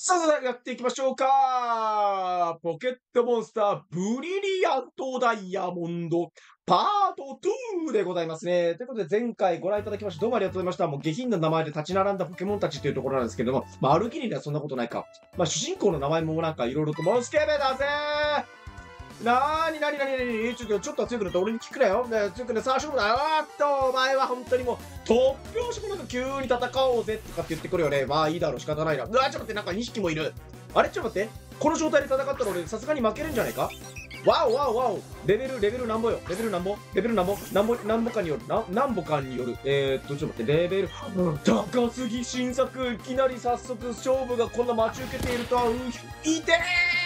さあ、やっていきましょうか。ポケットモンスターブリリアントダイヤモンドパート2でございますね。ということで、前回ご覧いただきましてどうもありがとうございました。もう下品な名前で立ち並んだポケモンたちというところなんですけども、アルギニではそんなことないか。主人公の名前もなんかいろいろと、モンスケベだぜなにちょっと強くなって俺に聞くなよ。強くなってさあ勝負だよ。お前は本当にもう、突拍子もなく急に戦おうぜとかって言ってくるよね。まあいいだろう、仕方ないな。ちょっと待って、なんか2匹もいる。あれちょっと待って。この状態で戦ったら俺さすがに負けるんじゃないか。わお。レベルなんぼよ。レベルなんぼかによる。なんぼかによる。ちょっと待って、レベル、高すぎ新作。いきなり早速勝負がこんな待ち受けているとは、いて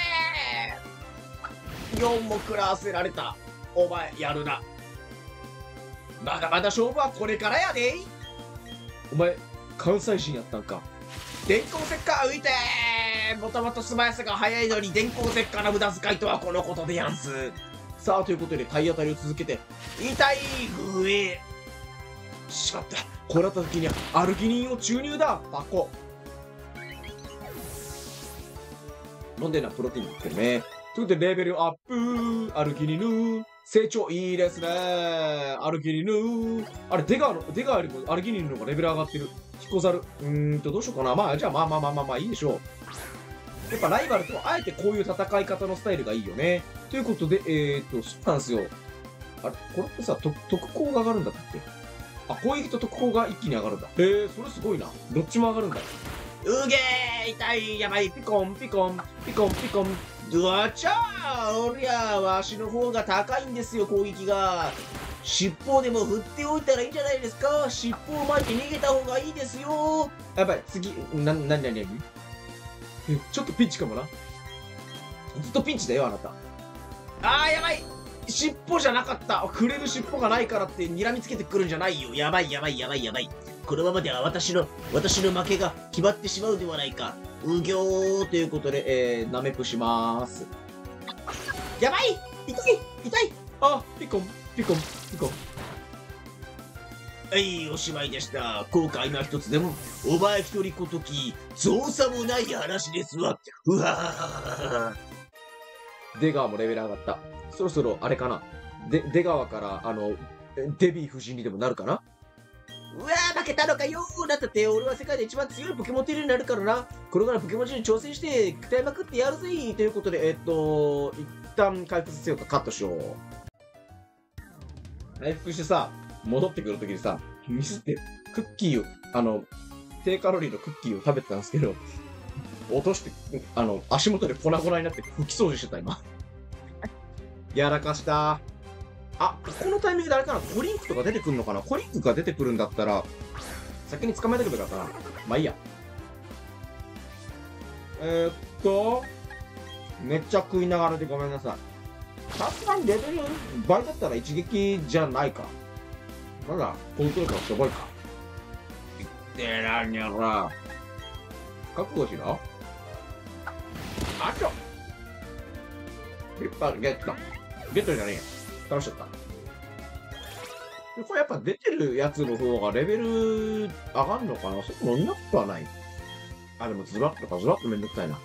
4も食らわせられた。お前、やるな。まだまだ勝負はこれからやで。お前、関西人やったんか。電光石火浮いてー。もともと素早さが速いのに電光石火の無駄遣いとはこのことでやんす。さあ、ということで体当たりを続けて、痛いぐえ。しまった。こうなった時にはアルギニンを注入だ。バコ。飲んでな、プロテインってね。ということで、レベルアップアルギニヌ成長いいですねアルギニヌあれ、デガよりもアルギニヌの方がレベル上がってる。ヒコザル。どうしようかな。じゃあいいでしょう。やっぱライバルとはあえてこういう戦い方のスタイルがいいよね。ということで、そうなんですよ。あれこれってさ、特攻が上がるんだったっけ。攻撃と特攻が一気に上がるんだ。それすごいな。どっちも上がるんだ。うげー痛いやばいピコン。うわちゃーおりゃわしの方が高いんですよ、攻撃が。尻尾でも振っておいたらいいんじゃないですか。尻尾を巻いて逃げた方がいいですよ。やばい、次、なにちょっとピンチかもな。ずっとピンチだよ、あなた。やばい尻尾じゃなかった。くれる尻尾がないからって睨みつけてくるんじゃないよ。やばい。このままでは私の負けが決まってしまうではないか。うぎょーということで、ナメプしまーす。やばい痛いピコン。はい、おしまいでした。後悔の一つでも、お前一人ごとき、造作もない話ですわ。うわー。出川もレベル上がった。そろそろ、あれかな。出川から、デビー夫人にでもなるかな。うわー負けたのかよーだって俺は世界で一番強いポケモンテレになるからな。これからポケモンテレに挑戦して鍛えまくってやるぜーということで、一旦回復させようか。カットしよう。回復してさ、戻ってくるときにさ、ミスってクッキーを、低カロリーのクッキーを食べてたんですけど、落として、足元で粉々になって拭き掃除してた今。やらかした。このタイミングであれかな、コリンクとか出てくるのかな。コリンクが出てくるんだったら、先に捕まえてくればよかったな。まあいいや。めっちゃ食いながらでごめんなさい。さすがにレベル倍だったら一撃じゃないか。まだ、コントロールがすごいか。いってらにゃら。覚悟しろ。リッパーゲット。ゲットじゃねえよ。倒しちゃった。これやっぱ出てるやつの方がレベル上がるのかな。そんなことはない。でもズバッとめんどくさいな。よ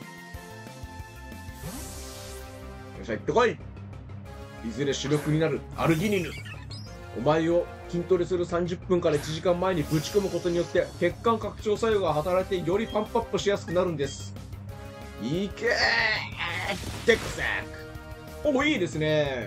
っしゃ、行ってこい。いずれ主力になるアルギニヌ。お前を筋トレする30分から1時間前にぶち込むことによって血管拡張作用が働いてよりパンプアップしやすくなるんです。いけーテクサク。いいですね。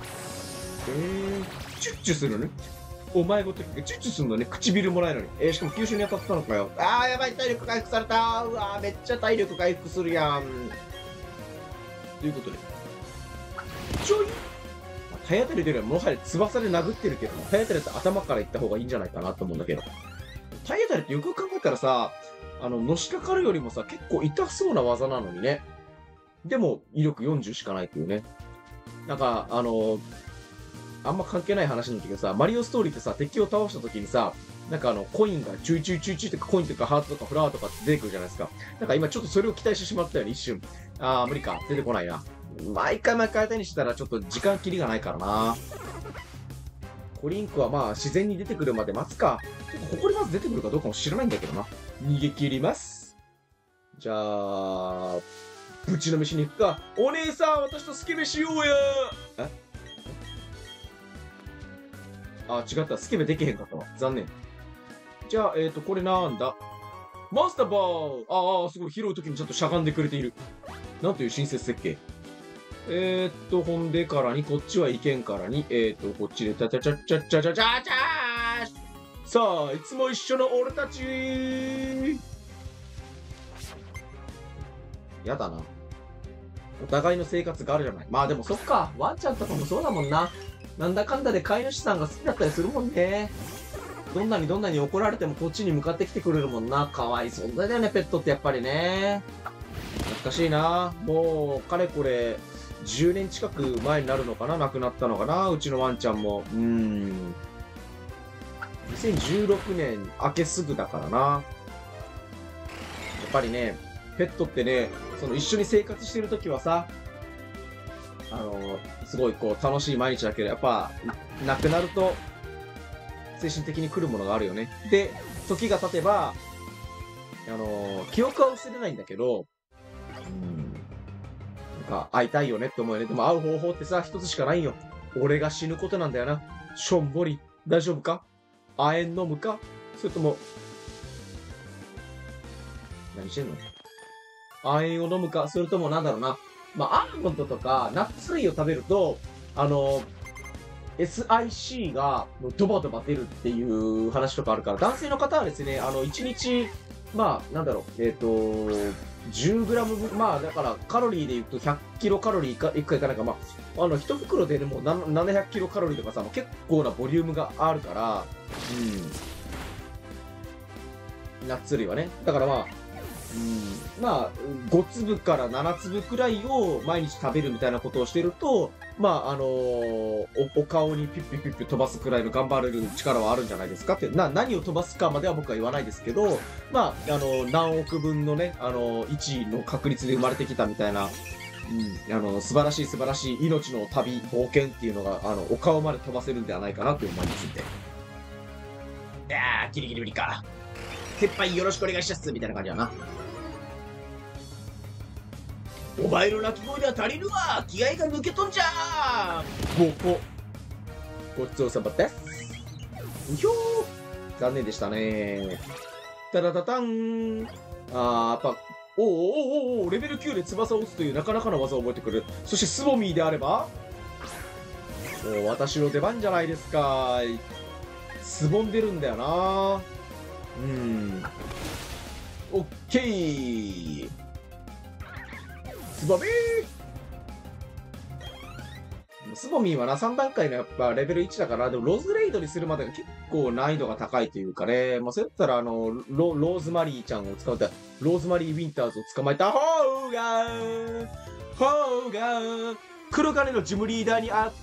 チュッチュするね。お前ごときチュッチュするのね。唇もないのに。しかも吸収に当たったのかよ。やばい、体力回復された。うわめっちゃ体力回復するやん。ということで。ちょい体当たりというよりはもはや翼で殴ってるけど、体当たりって頭からいった方がいいんじゃないかなと思うんだけど。体当たりってよく考えたらさ、のしかかるよりもさ、結構痛そうな技なのにね。でも、威力40しかないっていうね。なんか、あんま関係ない話なんだけどさ、マリオストーリーってさ、敵を倒した時にさ、なんかコインがチュイチュイってコインとかハートとかフラワーとかって出てくるじゃないですか。なんか今ちょっとそれを期待してしまったよね、一瞬。無理か。出てこないな。毎回相手にしたらちょっと時間切りがないからな。コリンクは自然に出てくるまで待つか。ちょっとここでまず出てくるかどうかも知らないんだけどな。逃げ切ります。 じゃあ、ぶちのめしに行くか。お姉さん、私とスケベしようや。あ、違った。スケベできへんかったわ。残念。じゃあ、これなんだ。マスターバー。ああ、すごい。拾うときにちょっとしゃがんでくれている。なんという親切設計。ほんでからに、こっちはいけんからに、こっちで、ちゃちゃちゃちゃちゃちゃちゃちゃさあ、いつも一緒の俺たちやだな。お互いの生活があるじゃない。まあでもそっか。ワンちゃんとかもそうだもんな。なんだかんだで飼い主さんが好きだったりするもんね。どんなに怒られてもこっちに向かってきてくれるもんな。かわいい存在だよね、ペットってやっぱりね。懐かしいな。もう、かれこれ、10年近く前になるのかな、亡くなったのかな、うちのワンちゃんも。2016年明けすぐだからな。やっぱりね、ペットってね、その一緒に生活してるときはさ、すごいこう楽しい毎日だけど、やっぱ、亡くなると、精神的に来るものがあるよね。で、時が経てば、記憶は薄れないんだけど、なんか会いたいよねって思うよね。でも会う方法ってさ、一つしかないよ。俺が死ぬことなんだよな。しょんぼり、大丈夫か？亜鉛飲むか？それとも、何してんの？亜鉛を飲むか？それともなんだろうな。まあ、アーモンドとかナッツ類を食べると、SIC がドバドバ出るっていう話とかあるから、男性の方はですね、1日、まあ、なんだろう、10グラム分、まあ、だからカロリーで言うと100キロカロリーいくかいかないか、まあ、1袋でね、もう700キロカロリーとかさ、結構なボリュームがあるから、ナッツ類はね。だからまあ、まあ、5粒から7粒くらいを毎日食べるみたいなことをしてると、まあ、お顔にピュッピュッピュッピュ飛ばすくらいの頑張れる力はあるんじゃないですかって、何を飛ばすかまでは僕は言わないですけど、まあ、何億分のね、1の確率で生まれてきたみたいな、素晴らしい命の旅、冒険っていうのが、お顔まで飛ばせるんではないかなと思いますんで。いやー、ギリギリ無理か。鉄板よろしくお願いしますみたいな感じだな。お前の鳴き声では足りるわ。気合が抜けとんじゃー。ごちそうさまです。ひょー。残念でしたね。ただたたん。やっぱ、おレベル9で翼を打つというなかなかの技を覚えてくる。そしてスボミーであれば、私の出番じゃないですか。すぼんでるんだよな。オッケー。スボミー。スボミーはな、3段階のやっぱレベル1だから、でもローズレイドにするまでが結構難易度が高いというかね、まあ、そうやったらローズマリーちゃんを捕まえた、ローズマリー・ウィンターズを捕まえた方が、黒金のジムリーダーに会って、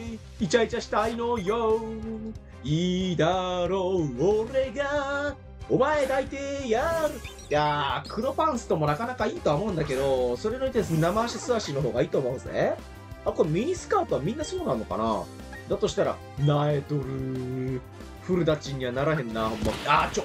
イチャイチャしたいのよ。いいだろう、俺が、お前抱いてやる。いやー、黒パンストもなかなかいいとは思うんだけど、それのです生足素足の方がいいと思うぜ。これミニスカートはみんなそうなのかな？だとしたら、なえとる。フルダチンにはならへんな、ほんま。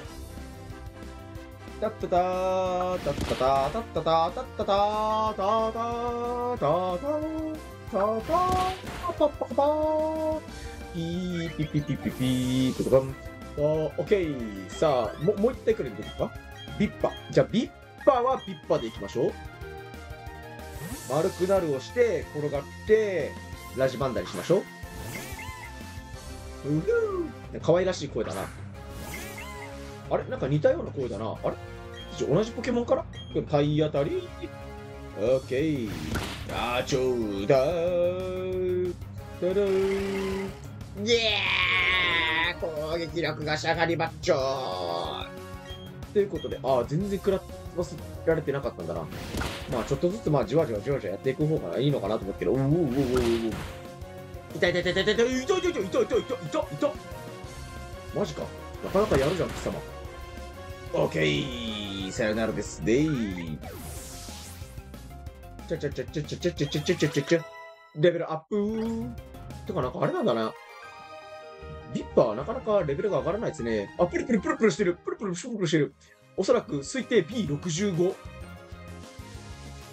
タッタター、タッタター、タッタター、タッタター、ターター、ターター、ターター、パッパカパー、ピー、ピピピピピー、とか、オッケー。さあ、もう一回くれるんですか？ビッパ。じゃあ、ビッパはビッパでいきましょう。丸くなるをして、転がって、ラジバンダリしましょう。可愛らしい声だな。あれなんか似たような声だな。あれ同じポケモンから体当たり。オッケー。ちょうだー。だだー。イエー攻撃力が下がりまっちょー。ということで、全然食らわせられてなかったんだな。まあ、ちょっとずつ、まあ、じわじわやっていく方がいいのかなと思うけど、痛い。マジか。なかなかやるじゃん、貴様。オッケー。さよならですね。レベルアップてか、なんかあれなんだな。ビッパーはなかなかレベルが上がらないですね。プルプルしてる。プルプルしてる。おそらく推定 P65。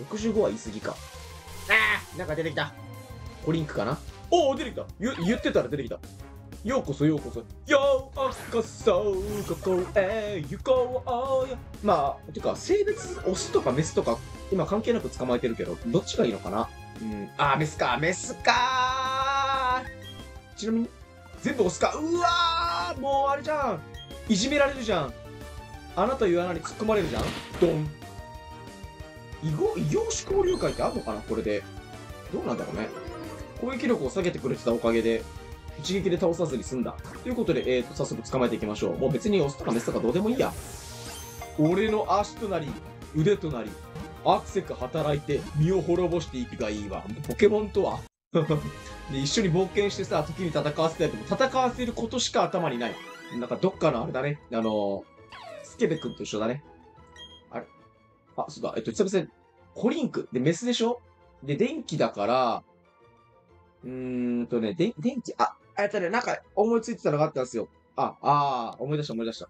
65は言い過ぎか。なんか出てきた。コリンクかな。おお、出てきた。言ってたら出てきた。ようこそようこそ。ようこそ、ここへ行こうよ。まあ、てか、性別、オスとかメスとか、今関係なく捕まえてるけど、どっちがいいのかな。メスか、メスかー。ちなみに、全部オスか。うわー、もうあれじゃん。いじめられるじゃん。あなたいう穴に突っ込まれるじゃん。ドン。異業種交流会ってあるのかなこれで。どうなんだろうね。攻撃力を下げてくれてたおかげで、一撃で倒さずに済んだ。ということで、早速捕まえていきましょう。もう別にオスとかメスとかどうでもいいや。俺の足となり、腕となり、アクセク働いて身を滅ぼしていくがいいわ。ポケモンとはで一緒に冒険してさ、時に戦わせてやっても、戦わせることしか頭にない。なんかどっかのあれだね。スケベ君と一緒だね。あれそうだ。久々に、コリンク。で、メスでしょで、電気だから、電気、なんか思いついてたのがあったんですよ。思い出した。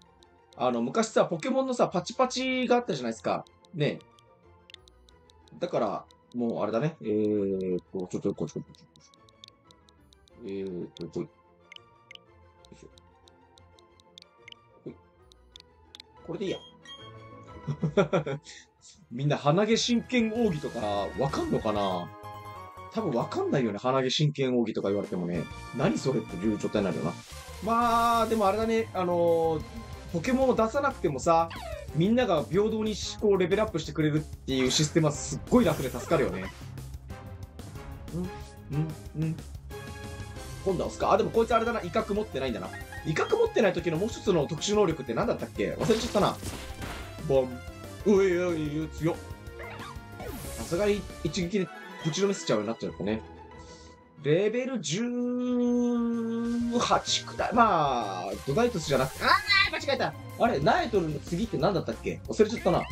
昔さ、ポケモンのさ、パチパチがあったじゃないですか。ねえ。だから、もうあれだね。ちょっと、これでいいや。みんな鼻毛真剣奥義とかわかんのかな。多分わかんないよね。鼻毛真剣奥義とか言われてもね。何それっていう状態になるよな。まあ、でもあれだね。ポケモンを出さなくてもさ、みんなが平等にこうレベルアップしてくれるっていうシステムはすっごい楽で助かるよね。今度は押すか。でもこいつあれだな。威嚇持ってないんだな。威嚇持ってない時のもう一つの特殊能力って何だったっけ。忘れちゃったな。ボン。強っ。さすがに一撃でぶちのめせちゃうようになっちゃうとね。レベル18くらい。まあ、ドダイトスじゃなくて、間違えた。あれ、ナイトルの次って何だったっけ。忘れちゃったな。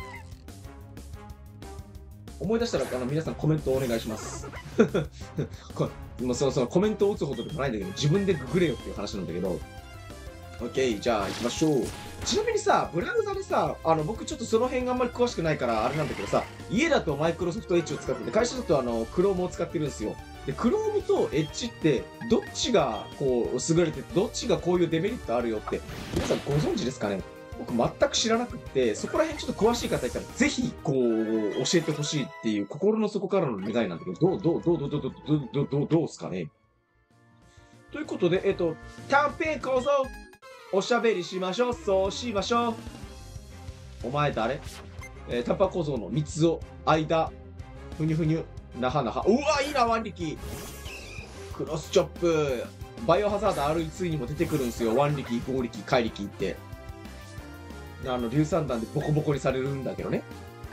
思い出したら、皆さんコメントお願いします。もうそのコメントを打つほどでもないんだけど、自分でググれよっていう話なんだけど。OK、じゃあ行きましょう。ちなみにさ、ブラウザでさ、僕ちょっとその辺があんまり詳しくないからあれなんだけどさ、家だとマイクロソフトエッジを使ってて、会社だとChromeを使ってるんですよ。で、Chrome とエッジって、どっちがこう、優れてて、どっちがこういうデメリットあるよって、皆さんご存知ですかね。僕全く知らなくって、そこら辺ちょっと詳しい方いたら、ぜひ、こう、教えてほしいっていう心の底からの願いなんだけど、どうすかね。ということで、キャンペーン構造おしゃべりしましょう。そうしましょう。お前誰？タンパ構造の三つを、間、ふにゅふにゅ、なはなは。うわ、いいな、腕力。クロスチョップ。バイオハザード RE2 にも出てくるんですよ。腕力、合力、怪力って。硫酸弾でボコボコにされるんだけどね。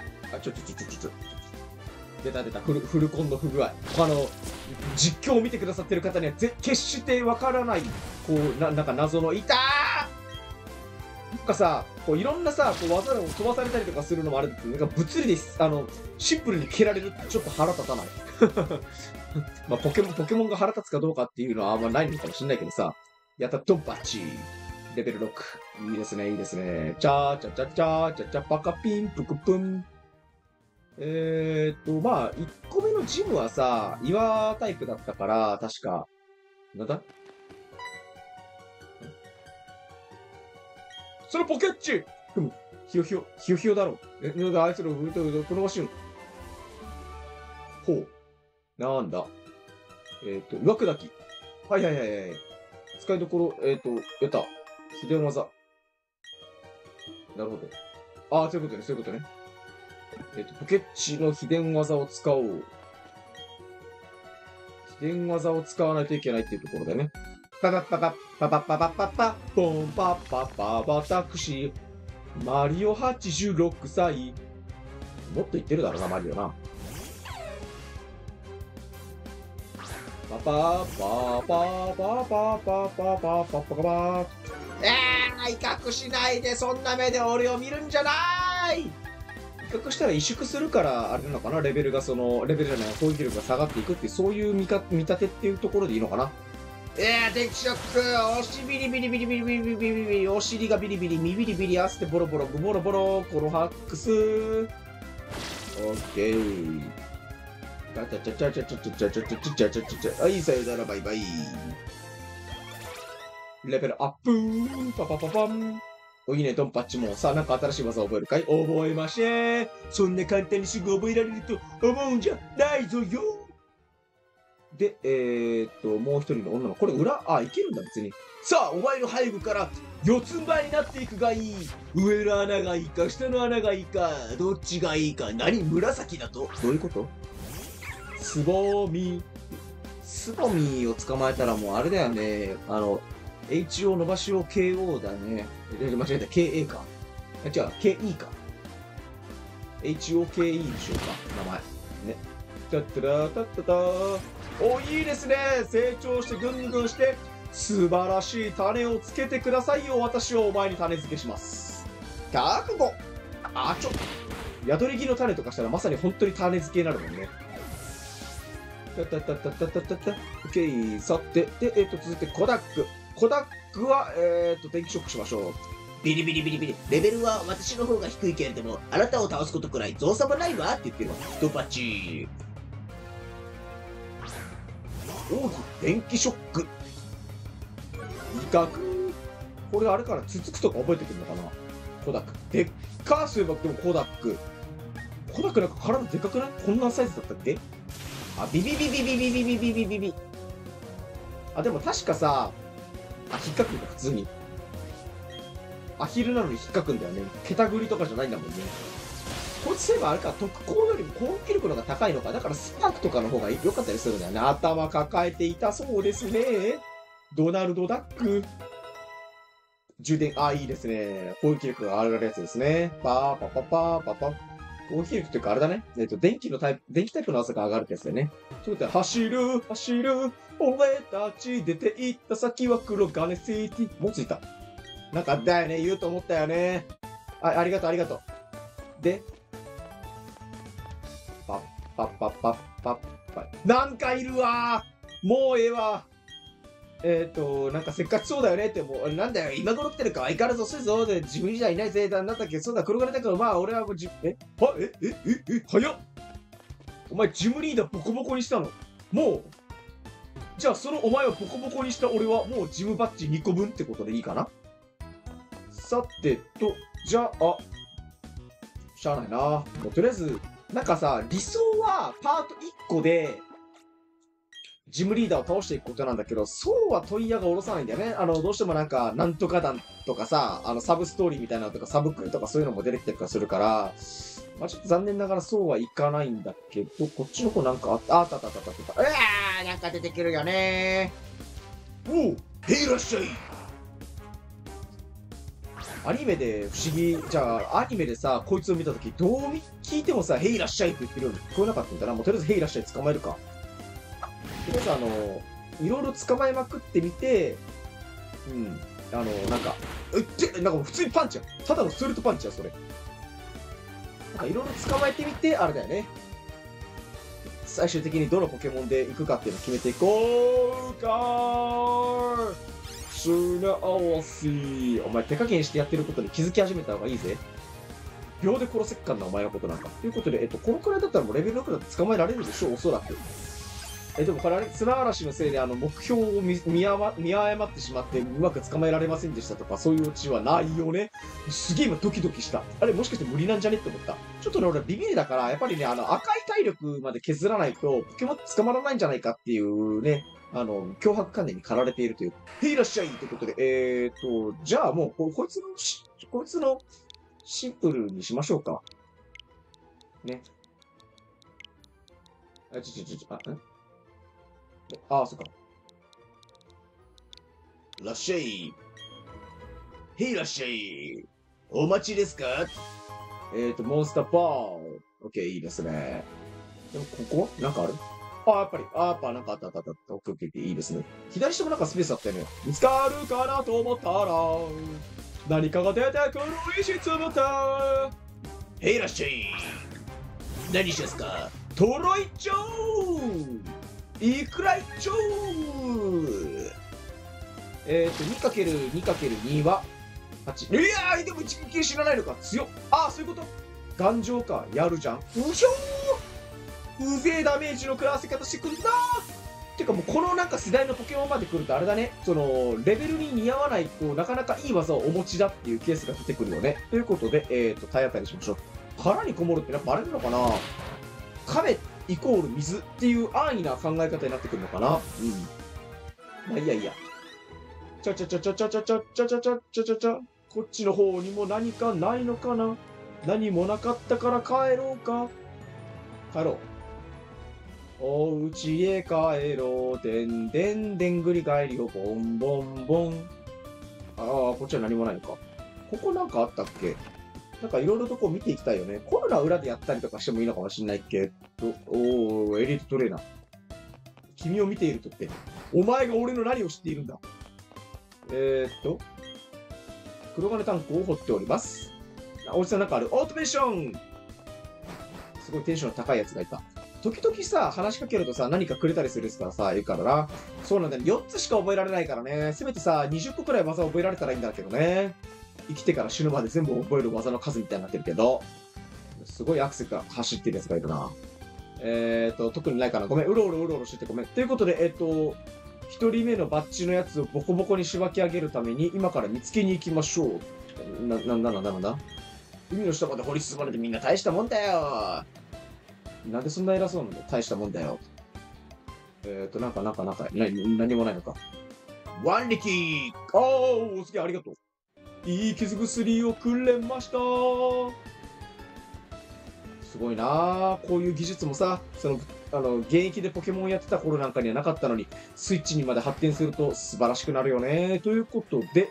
出た。フルコンの不具合。実況を見てくださってる方には決してわからない、こう、なんか謎の、いたーなんかさ、こういろんなさ、こう技を飛ばされたりとかするのもあるんだけど、なんか物理で、シンプルに蹴られるってちょっと腹立たない。まあ、ポケモンが腹立つかどうかっていうのはあんまないのかもしんないけどさ、やったドンパッチレベル6。いいですね、いいですね。チャーチャチャチャチャチャパカピンプクプン。まあ、1個目のジムはさ、岩タイプだったから、確か、なんだそのポケッチひよひよだろう。あいつら、このマシン。ほう。なんだ。岩砕き。はい。使いどころ、やった。秘伝技。なるほど。そういうことね。ポケッチの秘伝技を使おう。秘伝技を使わないといけないっていうところでね。パパポンパパパ私、マリオ86歳。もっと言ってるだろうな、マリオな。パパパパパパパパパパパパ威嚇しないで、そんな目で俺を見るんじゃない。威嚇したら萎縮するから、あれなのかな、レベルじゃない、攻撃力が下がっていくっていう、そういう見立てっていうところでいいのかな。電気ショック、お尻ビリビリ、お尻がビリビリ、身ビリビリ、汗でボロボロ、このハックス。 オッケー。はい、さよなら、バイバイ。レベルアップー。パパパパン。おいいね、ドンパッチも。さあ、なんか新しい技覚えるかい？覚えましぇー。そんな簡単にすぐ覚えられると思うんじゃないぞよ。で、もう一人の女の子。これ裏、いけるんだ、別に。さあ、お前の背後から四つん這いになっていくがいい。上の穴がいいか、下の穴がいいか、どっちがいいか。何、紫だと？どういうこと？つぼみ。つぼみを捕まえたらもうあれだよね。HO 伸ばしを KO だね。間違えた。KA か。違う、KE か。HOKE でしょうか。名前。ね。たったらたったたー。お、いいですね。成長してぐんぐんして、素晴らしい種をつけてくださいよ。私はお前に種付けします。覚悟。宿り木の種とかしたらまさに本当に種付けになるもんね。オッケー。さて、で、続いてコダック。コダックは、電気ショックしましょう。ビリビリビリビリ。レベルは私の方が低いけれども、あなたを倒すことくらい造作もないわって言ってるわ。ドパチー。王子、電気ショック。威嚇。これあれから続くとか覚えてくるのかな？コダック。でっかーそういえば、でもコダック。コダックなんか体でかくない？こんなサイズだったっけ？ビビビビビビビビビビビビ。でも確かさ、引っかくんだ、普通に。アヒルなのに引っかくんだよね。桁繰りとかじゃないんだもんね。こいつそういえばあれか、特攻よりも攻撃力の方が高いのか。だからスパークとかの方が良かったりするんだよね。頭抱えていたそうですね。ドナルド・ダック。充電、いいですね。攻撃力が上がるやつですね。パーパパパーパパ。攻撃力っていうかあれだね。電気タイプの技が上がるってやつだよね。そうだ、走る、走る。俺たち出て行った先は黒金シティ。もうついた。なんかだよね。言うと思ったよね。ありがとう、ありがとう。で、パッパッパッパッパッパッ。なんかいるわー。もうええわ。なんかせっかちそうだよねって、もう、なんだよ、今頃来てるか、相変わらず遅いぞ、で、自分じゃいないぜ、なんだっけ、そうだ、黒金だけど、まあ、俺はもう早っ。お前、ジムリーダーボコボコにしたの？もう、じゃあ、そのお前をボコボコにした俺は、もうジムバッジ2個分ってことでいいかな？さてと、じゃあ、しゃあないな。もう、とりあえず、なんかさ、理想は、パート1個で、ジムリーダーを倒していくことなんだけど、そうは問屋が下ろさないんだよね。どうしてもなんか、なんとか団とかさ、サブストーリーみたいなのとか、サブクエとかそういうのも出てきてるからするから、まあちょっと残念ながらそうはいかないんだけど、こっちの方なんかあった。なんか出てくるよねー。おう、へいらっしゃい。アニメで不思議、じゃあ、アニメでさ、こいつを見たとき、どう聞いてもさ、へいらっしゃいって言ってるように聞こえなかったんだな。もうとりあえずへいらっしゃい捕まえるか。とりあえずいろいろ捕まえまくってみて、なんか、なんか普通にパンチや。ただのストレートパンチや、それ。なんかいろいろ捕まえてみて、あれだよね。最終的にどのポケモンで行くかっていうのを決めていこうかー。砂合わせ。お前手加減してやってることに気づき始めた方がいいぜ。秒で殺せっかんな、お前のことなんか。ということで、このくらいだったらもうレベル6だって捕まえられるでしょう、おそらく。でもこれあれ、砂嵐のせいで目標を見誤ってしまってうまく捕まえられませんでしたとか、そういうオチはないよね。すげえ今ドキドキした。あれ、もしかして無理なんじゃねって思った。ちょっとね、俺ビビりだから、やっぱりね、赤い体力まで削らないと、ポケモン捕まらないんじゃないかっていうね、脅迫観念に駆られているという。へいらっしゃいということで、じゃあもう、こいつのシンプルにしましょうか。ね。そっか。らっしゃい。へいらっしゃい。お待ちですか？モンスターバー。オッケー、いいですね。でも、ここなんかある？やっぱり、なんかあった。オッケー、いいですね。左下もなんかスペースあったよね。見つかるかなと思ったら、何かが出てくる石つぶた。へいらっしゃい。何しますか？トロイチョー！いくらいちょー。2×2×2 は8。いやー、でも1撃知らないのか。強っ。そういうこと。 頑丈か。やるじゃん。うひょー、うぜえダメージの食らわせ方してくんなー。てかもうこのなんか世代のポケモンまで来るとあれだね。その、レベルに似合わないとなかなかいい技をお持ちだっていうケースが出てくるよね。ということで、体当たりしましょう。腹にこもるってやっぱあれなのかな、亀イコール水っていう安易な考え方になってくるのかな。うん。まあいいやいいや。ちゃちゃちゃちゃちゃちゃちゃちゃちゃちゃちゃちゃちゃ。こっちの方にも何かないのかな。何もなかったから帰ろうか。帰ろう。お家へ帰ろう。でんでんでんぐり返りよ。ボンボンボン。ああ、こっちは何もないのか。ここなんかあったっけ。なんかいろいろとこう見ていきたいよね。コロナ裏でやったりとかしてもいいのかもしんないけど。おー、エリートトレーナー。君を見ているとって。お前が俺の何を知っているんだ。黒金タンクを掘っております。おじさんなんかある。オートメーション。すごいテンション高いやつがいた。時々さ、話しかけるとさ、何かくれたりするからさ、言うからな。そうなんだよ。4つしか覚えられないからね。せめてさ、20個くらい技を覚えられたらいいんだけどね。生きてから死ぬまで全部覚える技の数みたいになってるけど。すごいアクセが走ってるやつがいるな。特にないかな。ごめん。うろうろしててごめん。ということで、一人目のバッジのやつをボコボコにしばき上げるために、今から見つけに行きましょう。なんだ海の下まで掘り進まれてみんな大したもんだよ。なんでそんな偉そうなんだよ。大したもんだよ。なんか、何もないのか。ワンリキおー、すげえ、ありがとう。いい傷薬をくれました。すごいなぁ。こういう技術もさ、現役でポケモンやってた頃なんかにはなかったのに、スイッチにまで発展すると素晴らしくなるよね。ということで、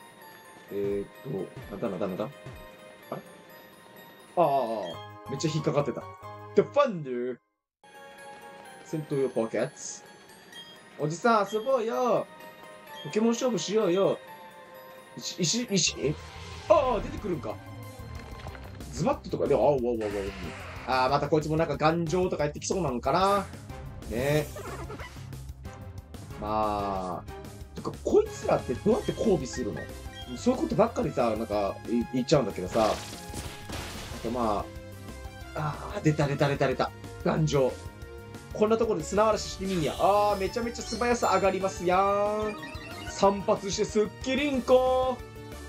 なんだあれめっちゃ引っかかってた。The Thunder! 戦闘用ポケッツ。おじさん遊ぼうよ。ポケモン勝負しようよ。石出てくるんか。ズバッととかで、またこいつもなんか頑丈とかやってきそうなのかな。ねまあ、てか、こいつらってどうやって交尾するの？そういうことばっかりさ、なんか言っちゃうんだけどさ。出た。頑丈。こんなところで砂嵐してみんや。めちゃめちゃ素早さ上がりますやん。散髪してすっきりんこ。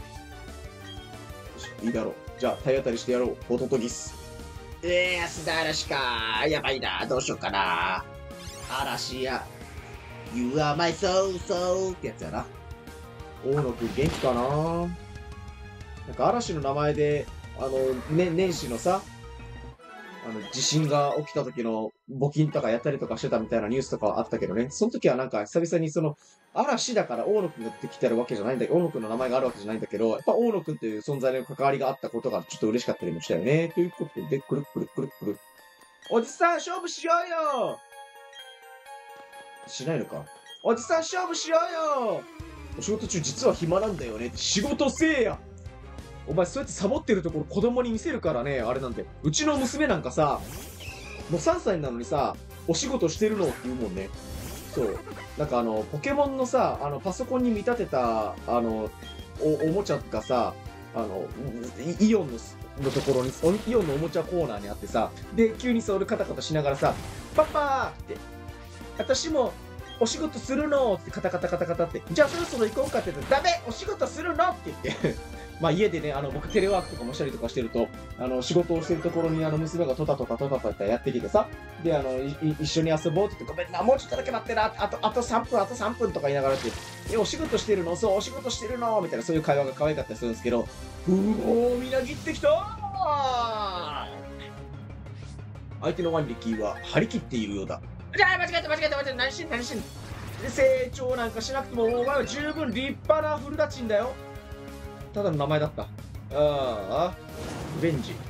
いいだろう。じゃあ、体当たりしてやろう。ホトトギス。砂嵐か。やばいな。どうしようかな。嵐や。You are my soul ってやつやな。大野くん元気かな。なんか嵐の名前で、年始のさ、地震が起きた時の募金とかやったりとかしてたみたいなニュースとかあったけどね。その時はなんか久々に嵐だから大野くんが出てきてるわけじゃないんだけど、大野くんの名前があるわけじゃないんだけど、やっぱ大野くんという存在の関わりがあったことがちょっと嬉しかったりもしたよね。ということで、くる。おじさん勝負しようよ。しないのか。おじさん勝負しようよ。お仕事中実は暇なんだよね。仕事せえや。お前そうやってサボってるところ子供に見せるからね、あれなんて。うちの娘なんかさ、もう3歳なのにさ、お仕事してるのって言うもんね。そう。なんかポケモンのさ、パソコンに見立てた、おもちゃがさ、イオンのところに、イオンのおもちゃコーナーにあってさ、で、急に俺カタカタしながらさ、パパーって、私もお仕事するのってカタカタって、じゃあそろそろ行こうかって言って、ダメお仕事するのって言って、まあ家でね、僕テレワークとかもしたりとかしてると、仕事をしてるところに娘がトタトタやってきてさ、で、一緒に遊ぼうって言って、ごめんな、もうちょっとだけ待ってな、あと3分とか言いながらって、お仕事してるのそう、お仕事してるのみたいな、そういう会話が可愛かったりするんですけど、みなぎってきた相手のワンリキーは張り切っているようだ。じゃあ、間違えた。何してん成長なんかしなくても、お前は十分立派なフルダチンだよ。ただの名前だった。ベンジ。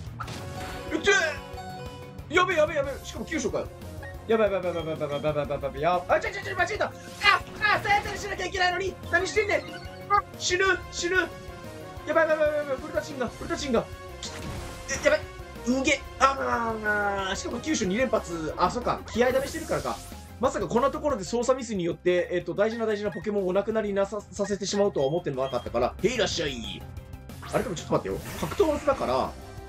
やべえ。しかも9章かよ。やばい。間違えた。さやたりしなきゃいけないのに、何してんねん。死ぬ。やばい。フルダチンが。やばい。しかも9章2連発。そっか。気合ダメしてるからか。まさかこんなところで操作ミスによって、大事なポケモンをお亡くなりにさせてしまうとは思ってなかったから、いらっしゃい。あれでもちょっと待ってよ。格闘技だから、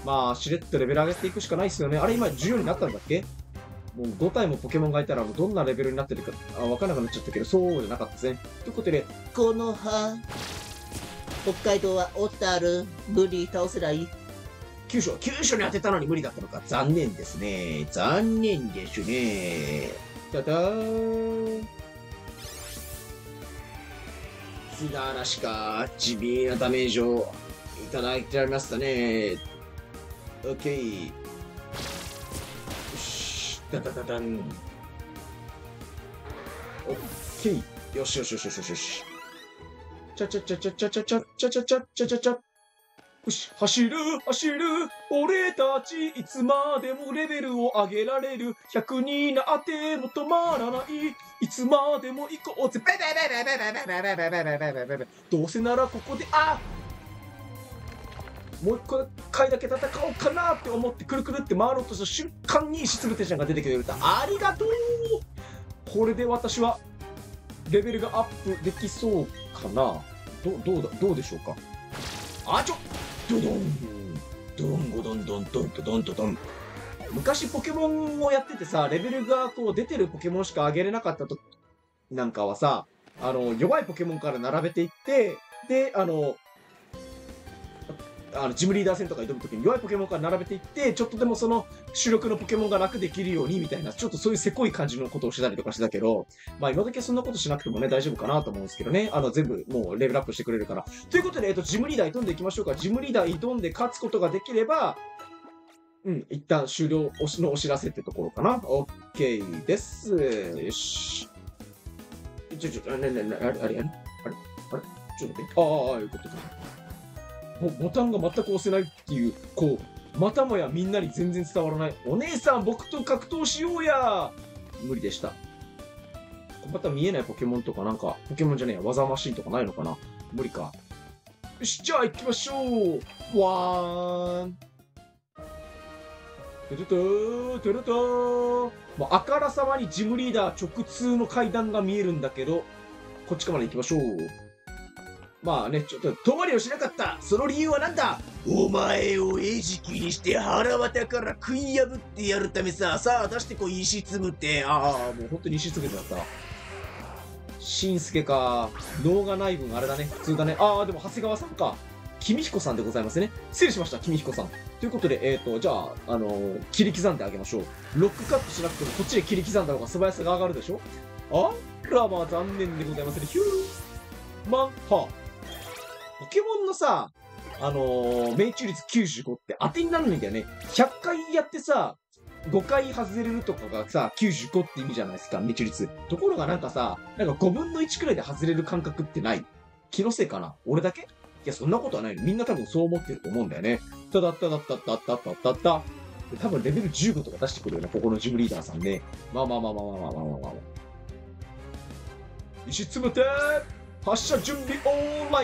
まあ、しれっとレベル上げていくしかないですよね。あれ、今、14になったんだっけ？もう5体もポケモンがいたら、どんなレベルになってるか、わからなくなっちゃったけど、そうじゃなかったですね。ということで、 この葉、北海道は小樽、無理倒せない。 急所に当てたのに無理だったのか。残念ですね。残念ですね。ただーん。砂嵐か。地味なダメージをいただいてありましたね。オッケー。よし。ダダダダン。オッケー。よしよしよしよしよし。ちゃちゃちゃちゃちゃちゃちゃちゃちゃちゃちゃちゃちゃ。よし、走る、俺たち、いつまでもレベルを上げられる。100になっても止まらない。いつまでも行こうぜ。どうせならここで、もう一回だけ戦おうかなって思ってくるくるって回ろうとした瞬間に石つぶてちゃんが出てくれた。ありがとう。これで私はレベルがアップできそうかな。どうでしょうか。ドドンドンゴドンドンドンドドンドドン。昔ポケモンをやっててさ、レベルがこう出てるポケモンしか上げれなかったとなんかはさ、弱いポケモンから並べていって、で、ジムリーダー戦とか挑むときに弱いポケモンから並べていって、ちょっとでもその主力のポケモンが楽できるようにみたいな、ちょっとそういうせこい感じのことをしてたりとかしてたけど、まあ今時はそんなことしなくてもね、大丈夫かなと思うんですけどね。全部もうレベルアップしてくれるから。ということで、ジムリーダー挑んでいきましょうか。ジムリーダー挑んで勝つことができれば、一旦終了のお知らせってところかな。オッケーです。よし。あれちょっと待って。いうことか。ボタンが全く押せないっていう、またもやみんなに全然伝わらない。お姉さん、僕と格闘しようや。無理でした。また見えないポケモンとかなんか、ポケモンじゃねえや、技マシンとかないのかな。無理か。よし、じゃあ行きましょう。わーん。トゥルトー。あからさまにジムリーダー直通の階段が見えるんだけど、こっちから行きましょう。まあね、ちょっと遠回りをしなかった。その理由は何だ？お前を餌食にして腹渡から食い破ってやるためさ。さあ、出してこい、石つぶって。もう本当に石つぶってだった。しんすけか。脳がない分あれだね。普通だね。でも長谷川さんか。君彦さんでございますね。失礼しました、君彦さん。ということで、じゃあ、切り刻んであげましょう。ロックカットしなくても、こっちで切り刻んだ方が素早さが上がるでしょ？まあ残念でございますね。ヒューポケモンのさ、命中率95って当てになるんだよね。100回やってさ、5回外れるとかがさ、95って意味じゃないですか、命中率。ところがなんかさ、5分の1くらいで外れる感覚ってない？気のせいかな？俺だけ？いや、そんなことはないの。みんな多分そう思ってると思うんだよね。多分レベル15とか出してくるよね、ここのジムリーダーさんね。まあ。石つぶて発射準備オーライ。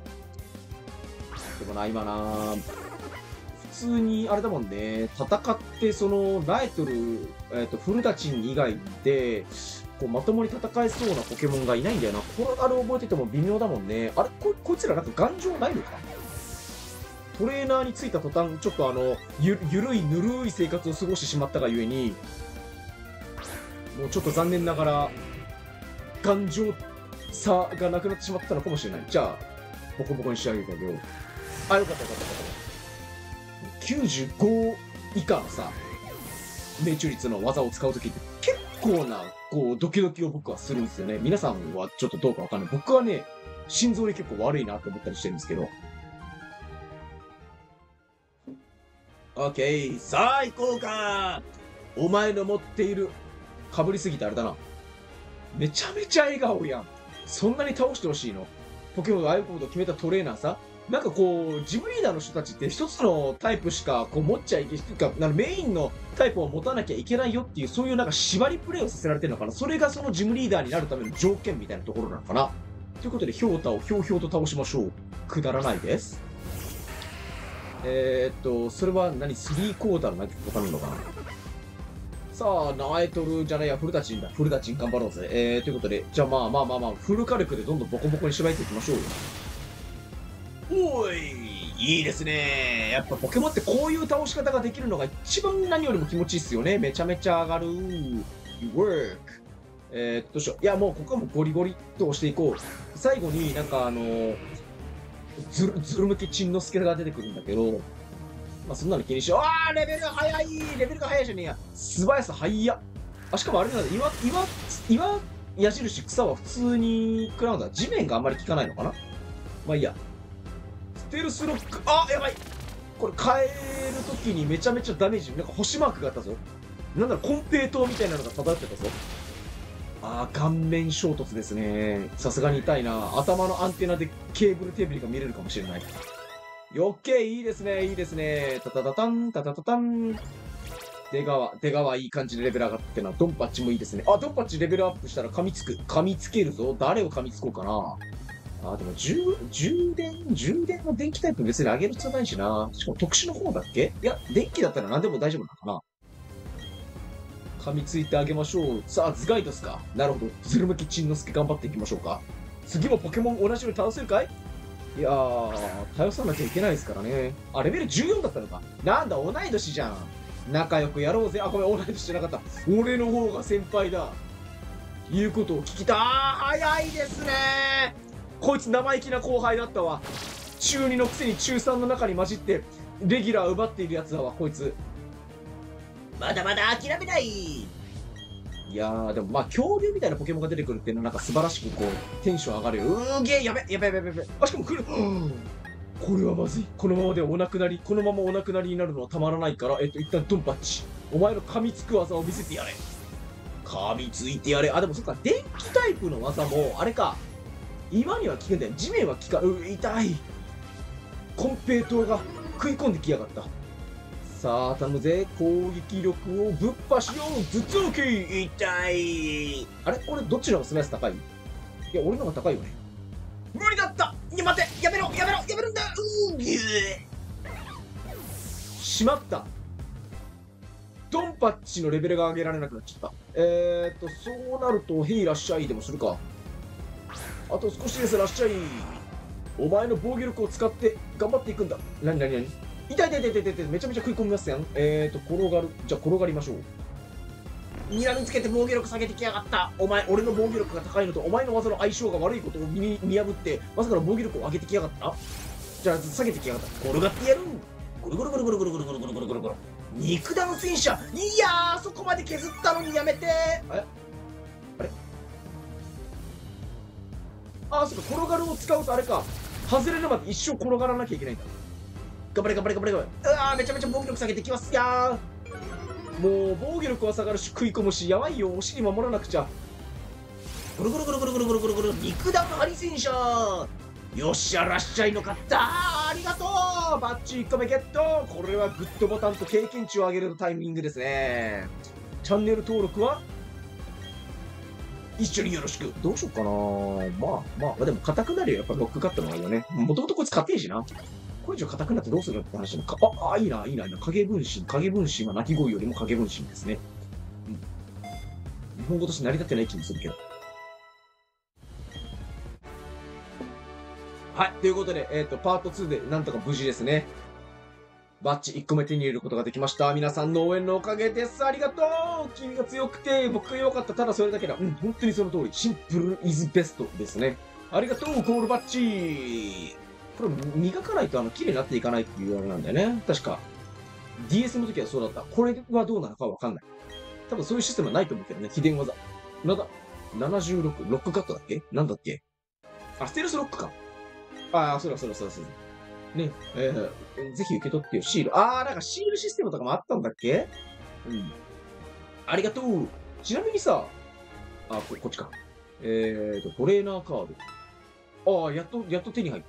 でもな、今な、普通に、あれだもんね、戦って、ライトル、フルダチン以外で、まともに戦えそうなポケモンがいないんだよな。これ、覚えてても微妙だもんね。あれ、こいつらなんか頑丈ないのか？トレーナーについた途端、ちょっとゆるい、ぬるい生活を過ごしてしまったがゆえに、もうちょっと残念ながら、頑丈さがなくなってしまったのかもしれない。じゃあ、ボコボコにしてあげるけど。よかった。95以下のさ、命中率の技を使うときって結構な、ドキドキを僕はするんですよね。皆さんはちょっとどうかわかんない。僕はね、心臓に結構悪いなと思ったりしてるんですけど。オッケー、さあ行こうか。お前の持っている、被りすぎてあれだな。めちゃめちゃ笑顔やん。そんなに倒してほしいの？ポケモンがああいうことを決めたトレーナーさ、なんかジムリーダーの人たちって一つのタイプしか持っちゃいけない、メインのタイプを持たなきゃいけないよっていう、そういうなんか縛りプレイをさせられてるのかな。それがそのジムリーダーになるための条件みたいなところなのかな。ということで、ひょうたをひょうひょうと倒しましょう。くだらないです。それは3クォーターの何かわかるのかな。さあ、ナイトルじゃないや、フルダチンだ。フルダチン頑張ろうぜ。ということで、じゃあまあ、フル火力でどんどんボコボコに縛っていきましょうよ。おいいいですね。やっぱポケモンってこういう倒し方ができるのが一番何よりも気持ちいいっすよね。めちゃめちゃ上がる。work。どうしよう。いや、もうここはもうゴリゴリっと押していこう。最後になんかズル向きちんのすけが出てくるんだけど、まあそんなの気にしよう。あー、レベルが早い。レベルが早いじゃねえや。素早さ早っ。あ、しかもあれなんだ。岩矢印草は普通に食らうんだ。地面があんまり効かないのかな。まあいいや。ステルスロック。あ、やばい。これ変えるときにめちゃめちゃダメージ。なんか星マークがあったぞ。なんだろ、コンペイトーみたいなのが漂ってたぞ。あー、顔面衝突ですね。さすがに痛いな。頭のアンテナでケーブルテーブルが見れるかもしれない。よっけー、いいですね、いいですね。タタタタン、タタタタン。出川いい感じでレベル上がってな。ドンパッチもいいですね。あ、ドンパッチレベルアップしたら噛みつく。噛みつけるぞ。誰を噛みつこうかな。あ、でも充電の電気タイプ別に上げる必要ないしな。しかも特殊の方だっけ。いや、電気だったら何でも大丈夫なのかな。噛みついてあげましょう。さあ、ズガイトスか。なるほど。ズル向きチンのすけ頑張っていきましょうか。次もポケモン同じように倒せるかい。いやー、頼さなきゃいけないですからね。あ、レベル14だったのか。なんだ、同い年じゃん。仲良くやろうぜ。あ、ごめん、同い年じゃなかった。俺の方が先輩だ。言うことを聞きた。早いですね。こいつ生意気な後輩だったわ。中2のくせに中3の中に混じって、レギュラー奪っているやつだわ、こいつ。 まだまだ諦めない。 いやー、でもまあ、恐竜みたいなポケモンが出てくるっていうのはなんか素晴らしくこう、テンション上がるよ。げえ、やべ。あ、しかも来る。これはまずい。このままではお亡くなり、このままお亡くなりになるのはたまらないから、一旦ドンパッチ。お前の噛みつく技を見せてやれ。噛みついてやれ。あ、でもそっか、電気タイプの技も、あれか。岩には効くんだよ。地面は効かん。痛い。コンペイトーが食い込んできやがった。さあ、頼むぜ。攻撃力をぶっ破しよう。頭痛系。 痛い。 あれこれどっちの方がスライス高い。いや、俺の方が高いよね。 無理だった。いや、待って。やめろんだ。 しまった。ドンパッチのレベルが上げられなくなっちゃった。そうなると、へいらっしゃいでもするか。あと少しです、らっしゃい。お前の防御力を使って頑張っていくんだ。なに痛い。めちゃめちゃ食い込みますやん。転がる。じゃあ転がりましょう。 睨みつけて防御力下げてきやがった。 お前、俺の防御力が高いのと、お前の技の相性が悪いことを見破って、まさかの防御力を上げてきやがった。じゃあ、下げてきやがった。転がってやる。ゴロゴロゴロゴロゴロゴロゴロゴロゴロゴロゴロ。 肉弾戦車。いやー、そこまで削ったのにやめて。 あれあ、そっか、転がるを使うとあれか。外れるまで一生転がらなきゃいけないんだ。頑張れ。うわー、めちゃめちゃ防御力下げてきますやー。もう防御力は下がるし食い込むし、やばいよ。お尻守らなくちゃ。 ゴロゴロゴロゴロゴロゴロゴロゴロ。肉弾ハリ戦車。よっしゃ、らっしゃいの勝ったー。ありがとう。 バッチ1個目ゲット。これはグッドボタンと経験値を上げるタイミングですね。チャンネル登録は一緒によろしく。どうしようかな。まあ、でも硬くなるよ。やっぱロックカットの方がいいよね。もともとこいつ硬いしな。これ以上硬くなってどうするって話なのか。いいな。影分身は鳴き声よりも影分身ですね。うん。日本語として成り立ってない気もするけど。はい。ということで、パート2でなんとか無事ですね。バッチ1個目手に入れることができました。皆さんの応援のおかげです。ありがとう。君が強くて、僕が弱かった。ただそれだけだ。本当にその通り。シンプルイズベストですね。ありがとう、コールバッチ。これ磨かないと綺麗になっていかないっていうあれなんだよね。確か。DS の時はそうだった。これはどうなのかわかんない。多分そういうシステムはないと思うけどね。秘伝技。なんだ ?76。ロックカットだっけなんだっけ。ステルスロックか。そうだ。ね、ぜひ受け取ってよ、シール。なんかシールシステムとかもあったんだっけ。ありがとう。ちなみにさ、こっちか。トレーナーカード。やっと手に入った。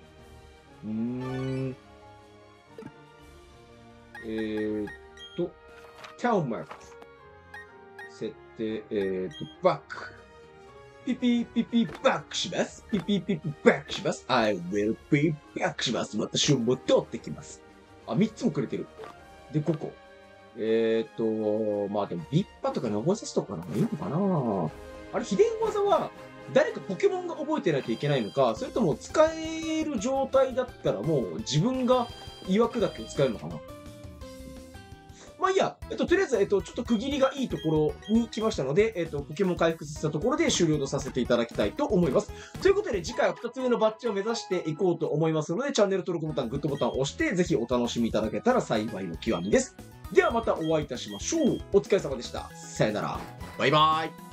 タウンマーク。設定、バック。ピピバックします。ピピバックします。I will be back します。私を戻ってきます。3つもくれてる。で、5個。まあでも、ビッパとかに覚えさせとくかな。いいのかな。あれ、秘伝技は、 誰かポケモンが覚えてないといけないのか、それとも使える状態だったらもう自分が曰くだけ使えるのかな。まあいいや、とりあえず、ちょっと区切りがいいところに来ましたので、ポケモン回復させたところで終了とさせていただきたいと思います。ということで、次回は2つ目のバッジを目指していこうと思いますので、チャンネル登録ボタン、グッドボタンを押して、ぜひお楽しみいただけたら幸いの極みです。ではまたお会いいたしましょう。お疲れ様でした。さよなら。バイバイ。